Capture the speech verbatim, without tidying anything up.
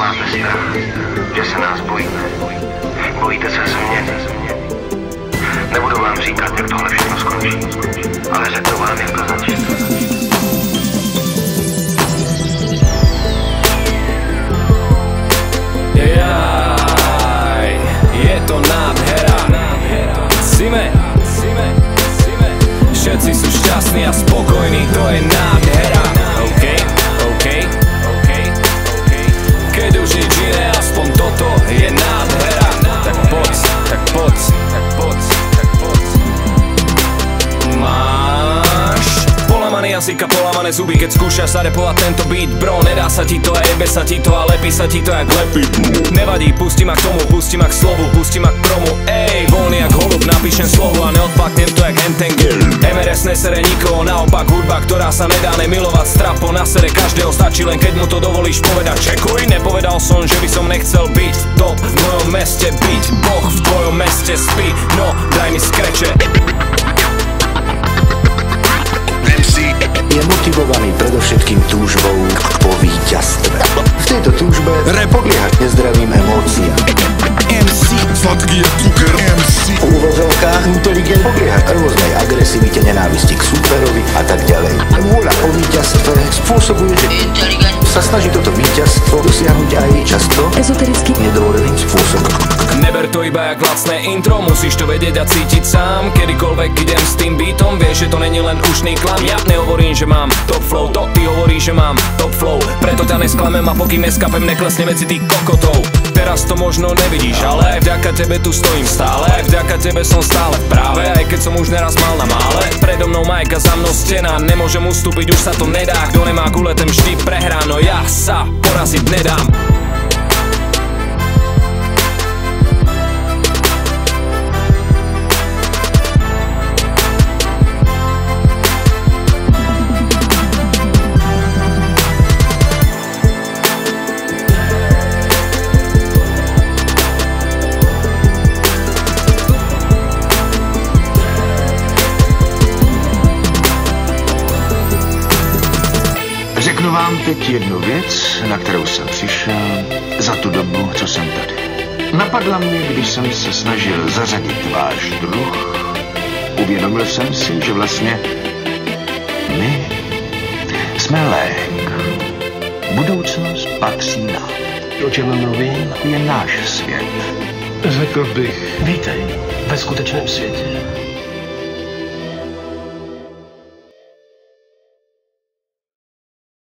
máte strach, že se nás bojíte. Bojíte se změny. Nebudu vám říkat, jak tohle všechno skončí, ale řeknu vám, jak to začne. Jaj, je to nádhera. Sime, všetci sú šťastní a spokojní, to je nádhera. OK, OK, OK, OK. Keď už nič iné, aspoň toto je nádhera. Tak poď, tak poď, tak poď, tak poď. Máš polamaný jazyk a polamané zuby, keď skúšaš sa repovať tento beat, bro. Nedá sa ti to a jebe sa ti to a lepí sa ti to jak lepí. Nevadí, pustí ma k tomu, pustí ma k slovu, pustí ma k promu. Ej, voľný jak holub, napíšem slohu a neodpaknem to jak hentengel. em er es nesere nikoho, naopak hudba, ktorá sa nedá nemilovať. Strapo na sere každého, stačí len keď mu to dovolíš povedať. Čekuj, nepovedal som, že by som nechcel byť top v mojom meste, byť boh v tvojom meste spí. No, daj mi skreče. Je motivovaný predovšetkým túžbou po víťazstve. V tejto túžbe podliehať nezdravým emóciám. em cé, sladký je cuker, em cé. V úvodzovkách inteligent podliehať rôznej agresivite, nenávisti k súperovi a tak ďalej. Vôľa po víťazstve spôsobuje, že inteligent sa snaží toto víťazstvo dosiahnuť aj často ezotericky nedovoleným spôsobom. Neber to iba jak lacné intro, musíš to vedieť a cítiť sám. Kedykoľvek idem s tým beatom, vieš, že to není len ušný klam. Ja nehovorím, že mám top flow, to ty hovoríš, že mám top flow. Preto ťa nesklamem a pokým neskapem, neklesne medzi tých kokotov. Teraz to možno nevidíš, ale aj vďaka tebe tu stojím stále. Aj vďaka tebe som stále v práve, aj keď som už neraz mal na mále. Predo mnou majka, za mnou stena, nemôžem ustúpiť, už sa to nedá. Kto nemá gule, ten vždy prehrá, no ja sa poraziť nedám. Řeknu vám teď jednu věc, na kterou jsem přišel za tu dobu, co jsem tady. Napadla mě, když jsem se snažil zařadit váš druh. Uvědomil jsem si, že vlastně my jsme lék. Budoucnost patří nám. O čem mluvím, je náš svět. Řekl bych, Vítej ve skutečném světě.